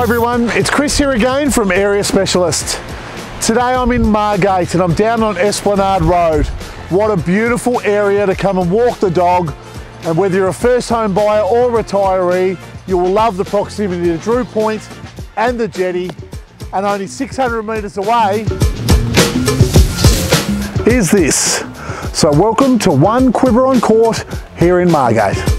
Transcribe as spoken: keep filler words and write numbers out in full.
everyone, it's Chris here again from Area Specialist. Today I'm in Margate and I'm down on Esplanade Road. What a beautiful area to come and walk the dog, and whether you're a first home buyer or retiree, you will love the proximity to Drew Point and the jetty, and only six hundred metres away is this. So welcome to one Quiberon Court here in Margate.